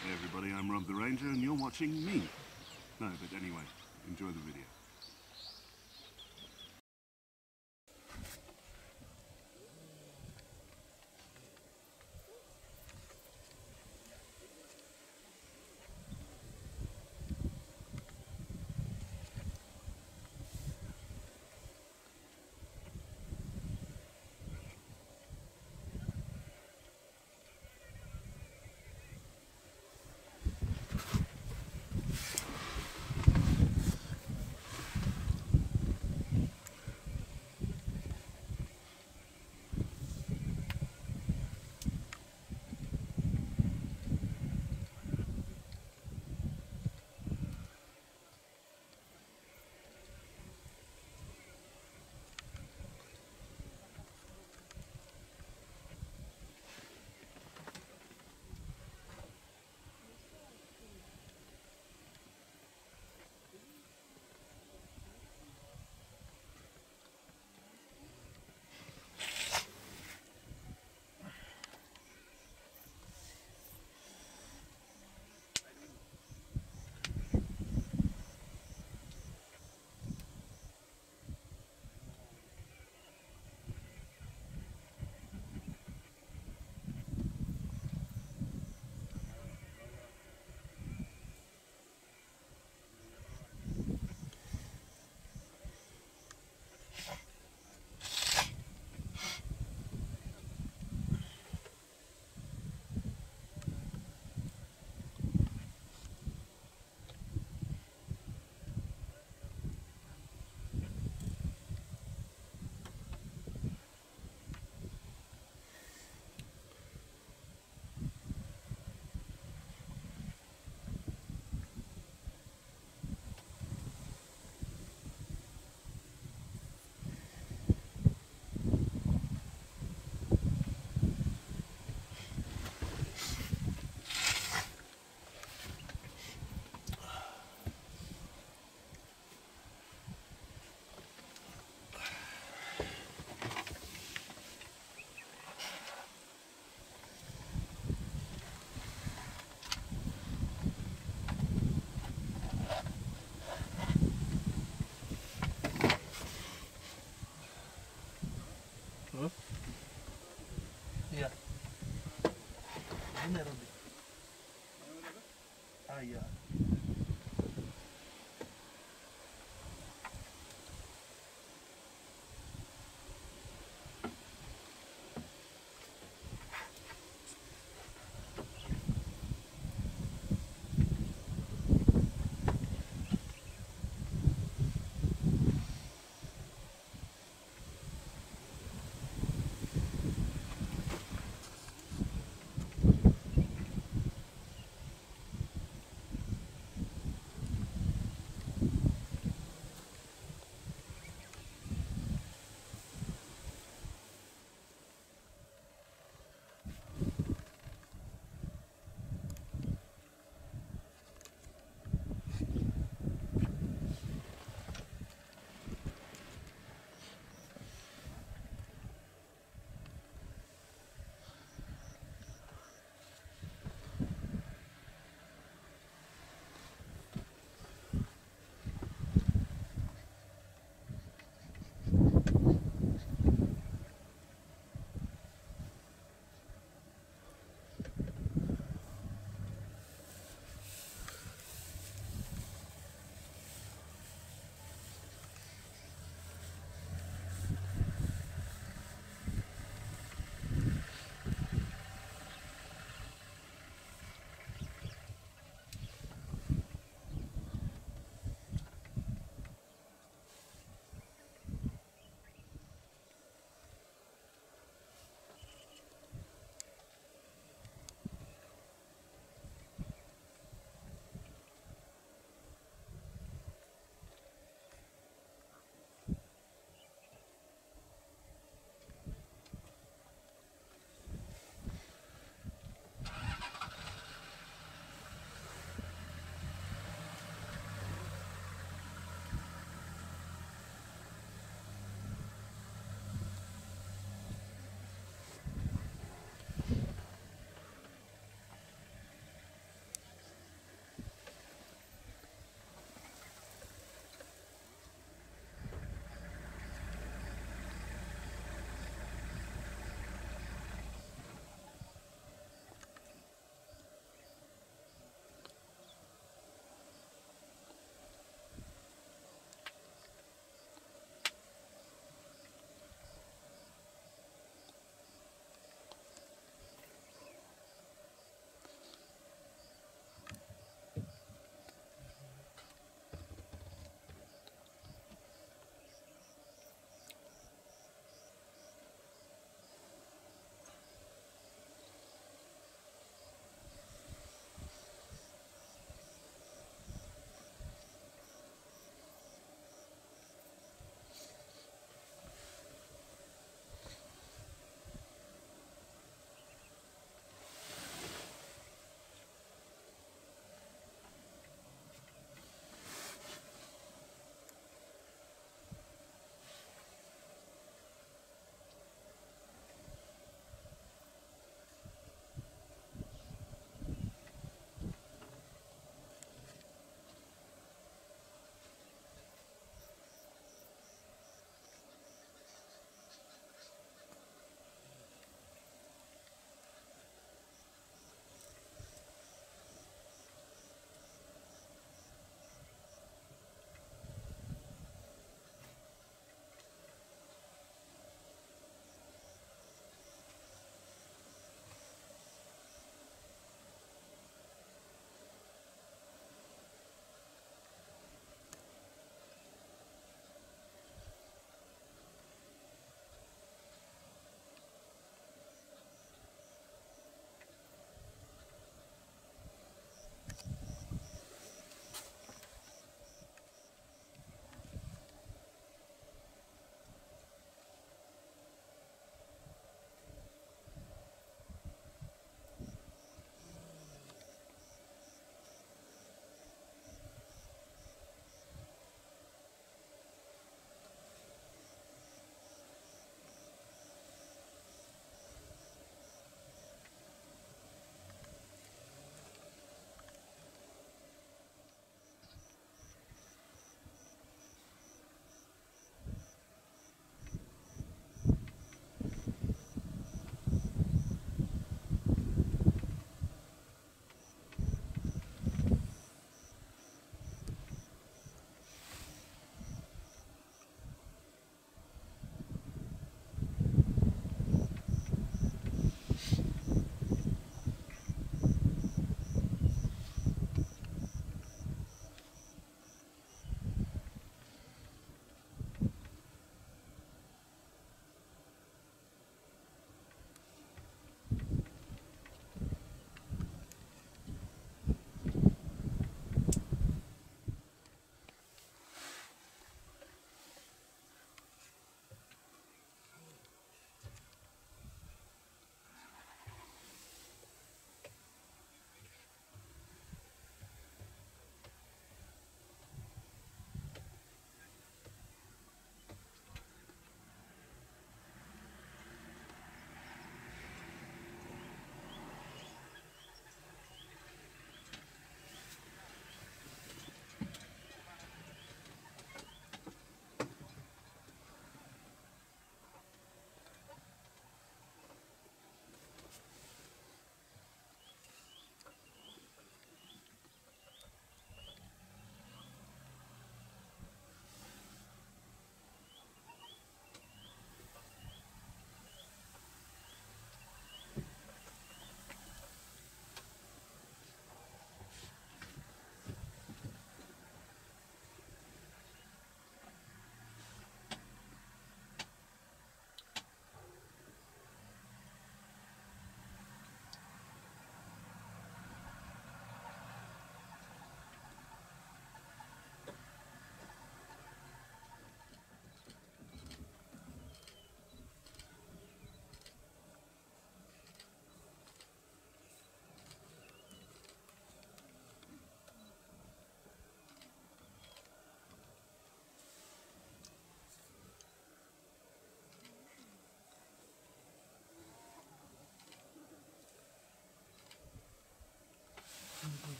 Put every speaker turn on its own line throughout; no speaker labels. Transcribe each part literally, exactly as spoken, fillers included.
Hey everybody, I'm Rob the Ranger and you're watching me. No, but anyway, enjoy the video.
Huh? Yeah. Ini Robi. Ah iya.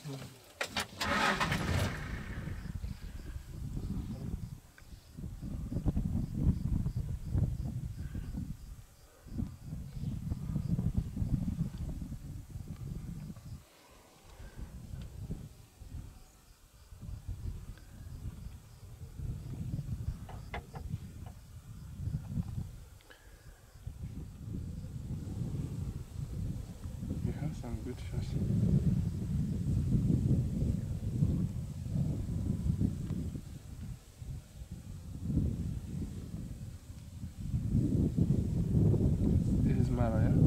You have some good shots. This is Mara, yeah?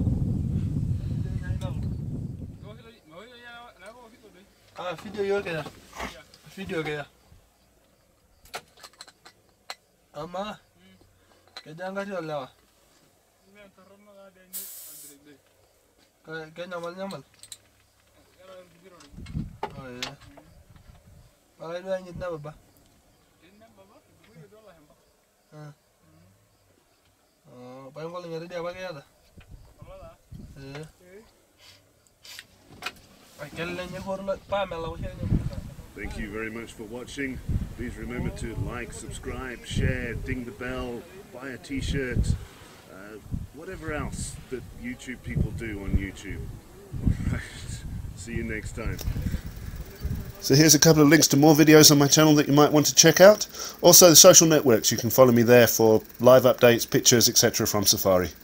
Ah, video yo kaya. Video kaya. Ama. Kaya ngati wala. Kaya kaya nyamal nyamal. Oh iya. Pakai dua nyit na baba. Ah. Oh, pakai kalau nyari dia pakai ada. Eh.
Thank you very much for watching. Please remember to like, subscribe, share, ding the bell, buy a t-shirt, uh, whatever else that YouTube people do on YouTube. Alright, see you next time. So here's a couple of links to more videos on my channel that you might want to check out. Also the social networks, you can follow me there for live updates, pictures, et cetera from Safari.